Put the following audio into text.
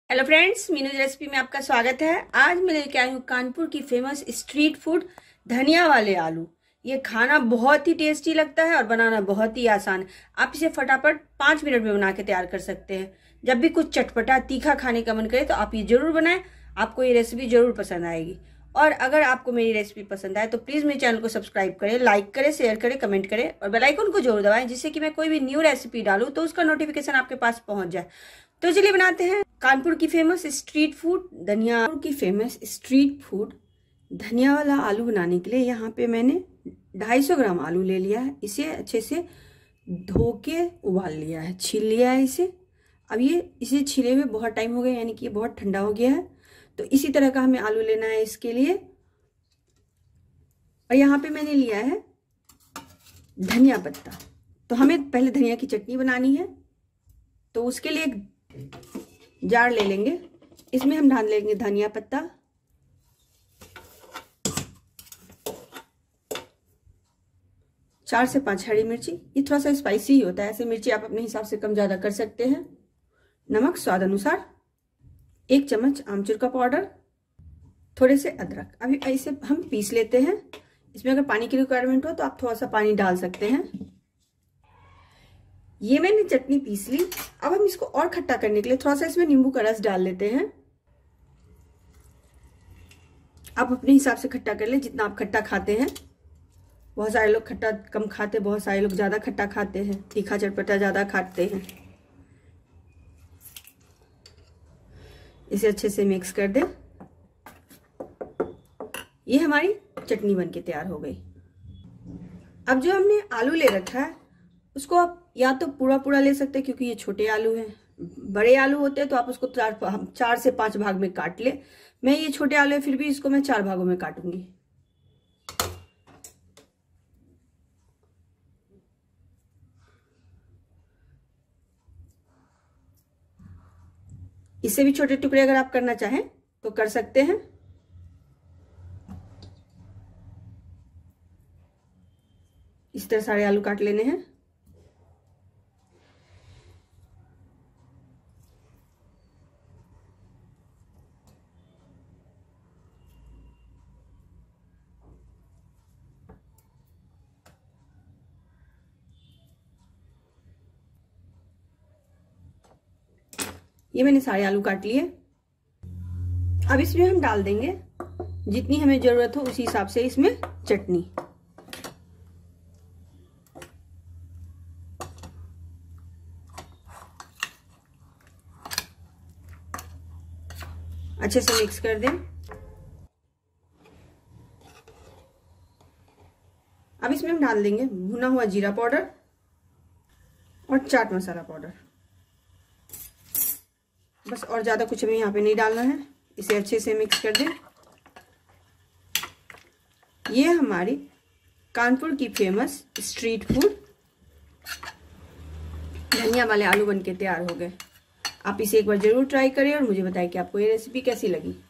Hello friends, मीनूज recipe में आपका स्वागत है। आज मैं लेके आई हूँ कानपुर की फेमस स्ट्रीट फूड धनिया वाले आलू। ये खाना बहुत ही टेस्टी लगता है और बनाना बहुत ही आसान है। आप इसे फटाफट 5 मिनट में बना के तैयार कर सकते हैं। जब भी कुछ चटपटा तीखा खाने का मन करे तो आप ये जरूर बनाएं। आपको ये रेसिपी जरूर पसंद आएगी। और अगर आपको मेरी रेसिपी पसंद आए तो प्लीज़ मेरे चैनल को सब्सक्राइब करें, लाइक करें, शेयर करें, कमेंट करें और बेल आइकन को जरूर दबाएं, जिससे कि मैं कोई भी न्यू रेसिपी डालूं तो उसका नोटिफिकेशन आपके पास पहुंच जाए। तो चलिए बनाते हैं कानपुर की फेमस स्ट्रीट फूड धनिया वाला आलू। बनाने के लिए यहाँ पे मैंने 250 ग्राम आलू ले लिया है। इसे अच्छे से धो के उबाल लिया है, छील लिया है इसे। अब इसे छीले हुए बहुत टाइम हो गया, यानी कि ये बहुत ठंडा हो गया है। तो इसी तरह का हमें आलू लेना है इसके लिए। और यहाँ पे मैंने लिया है धनिया पत्ता। तो हमें पहले धनिया की चटनी बनानी है, तो उसके लिए एक जार ले लेंगे। इसमें हम डाल लेंगे धनिया पत्ता, चार से 5 हरी मिर्ची। ये थोड़ा सा स्पाइसी ही होता है, ऐसे मिर्ची आप अपने हिसाब से कम ज्यादा कर सकते हैं। नमक स्वाद अनुसार, 1 चम्मच आमचूर का पाउडर, थोड़े से अदरक। अभी ऐसे हम पीस लेते हैं। इसमें अगर पानी की रिक्वायरमेंट हो तो आप थोड़ा सा पानी डाल सकते हैं। ये मैंने चटनी पीस ली। अब हम इसको और खट्टा करने के लिए थोड़ा सा इसमें नींबू का रस डाल लेते हैं। आप अपने हिसाब से खट्टा कर लें, जितना आप खट्टा खाते हैं। बहुत सारे लोग खट्टा कम खाते, बहुत सारे लोग ज्यादा खट्टा खाते हैं, तीखा चटपटा ज्यादा खाते हैं। इसे अच्छे से मिक्स कर दें। ये हमारी चटनी बनके तैयार हो गई। अब जो हमने आलू ले रखा है उसको आप या तो पूरा ले सकते हैं, क्योंकि ये छोटे आलू हैं। बड़े आलू होते हैं तो आप उसको 4 से 5 भाग में काट ले। मैं ये छोटे आलू है, फिर भी इसको मैं 4 भागों में काटूंगी। इससे भी छोटे टुकड़े अगर आप करना चाहें तो कर सकते हैं। इस तरह सारे आलू काट लेने हैं। ये मैंने सारे आलू काट लिए। अब इसमें हम डाल देंगे जितनी हमें जरूरत हो उसी हिसाब से इसमें चटनी। अच्छे से मिक्स कर दें। अब इसमें हम डाल देंगे भुना हुआ जीरा पाउडर और चाट मसाला पाउडर। बस, और ज्यादा कुछ हमें यहाँ पे नहीं डालना है। इसे अच्छे से मिक्स कर दें। ये हमारी कानपुर की फेमस स्ट्रीट फूड धनिया वाले आलू बनके तैयार हो गए। आप इसे एक बार जरूर ट्राई करें और मुझे बताएं कि आपको ये रेसिपी कैसी लगी।